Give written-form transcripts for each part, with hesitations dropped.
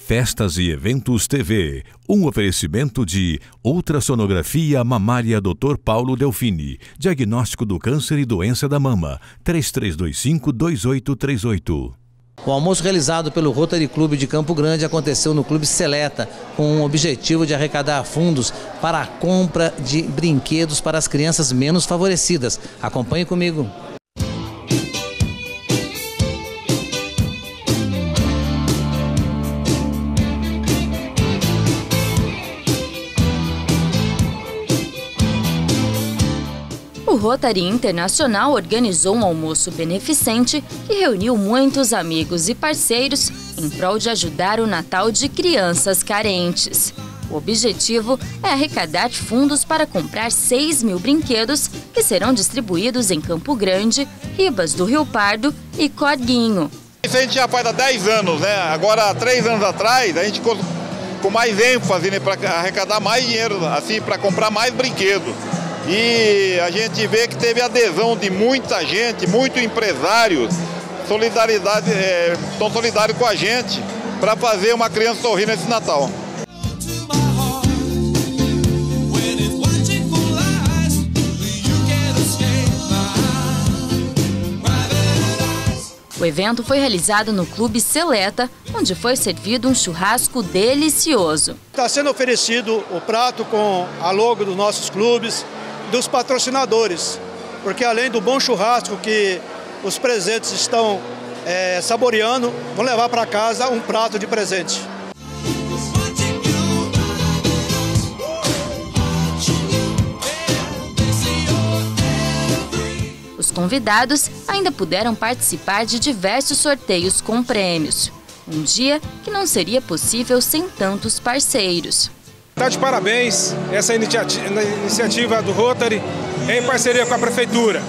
Festas e Eventos TV, um oferecimento de ultrassonografia mamária Dr. Paulo Delfini, diagnóstico do câncer e doença da mama, 3325-2838. O almoço realizado pelo Rotary Clube de Campo Grande aconteceu no Clube Seleta, com o objetivo de arrecadar fundos para a compra de brinquedos para as crianças menos favorecidas. Acompanhe comigo. O Rotary Internacional organizou um almoço beneficente que reuniu muitos amigos e parceiros em prol de ajudar o Natal de crianças carentes. O objetivo é arrecadar fundos para comprar 6.000 brinquedos que serão distribuídos em Campo Grande, Ribas do Rio Pardo e Corguinho. Isso a gente já faz há 10 anos, né? Agora, há 3 anos atrás, a gente com mais ênfase, né, para arrecadar mais dinheiro, assim, para comprar mais brinquedos. E a gente vê que teve adesão de muita gente, muitos empresários, estão solidários com a gente para fazer uma criança sorrir nesse Natal. O evento foi realizado no Clube Seleta, onde foi servido um churrasco delicioso. Está sendo oferecido o prato com a logo dos nossos clubes, dos patrocinadores, porque além do bom churrasco que os presentes estão saboreando, vão levar para casa um prato de presente. Os convidados ainda puderam participar de diversos sorteios com prêmios. Um dia que não seria possível sem tantos parceiros. Está de parabéns essa iniciativa do Rotary em parceria com a Prefeitura.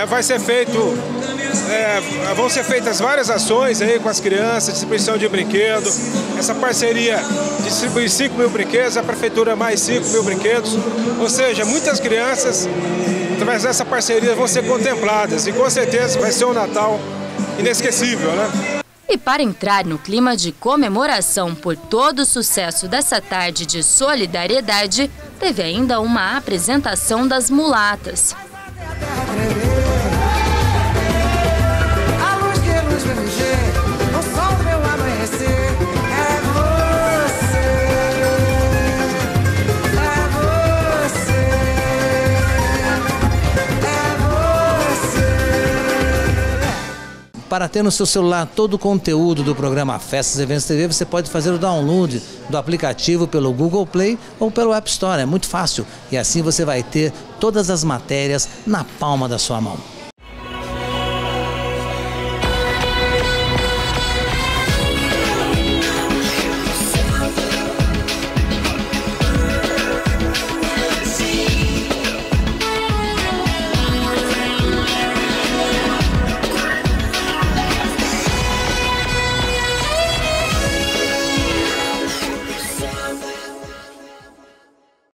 Vão ser feitas várias ações aí com as crianças, distribuição de brinquedos. Essa parceria distribui 5.000 brinquedos, a Prefeitura mais 5.000 brinquedos. Ou seja, muitas crianças, através dessa parceria, vão ser contempladas. E com certeza vai ser um Natal inesquecível, né? E para entrar no clima de comemoração por todo o sucesso dessa tarde de solidariedade, teve ainda uma apresentação das mulatas. Para ter no seu celular todo o conteúdo do programa Festas e Eventos TV, você pode fazer o download do aplicativo pelo Google Play ou pelo App Store. É muito fácil e assim você vai ter todas as matérias na palma da sua mão.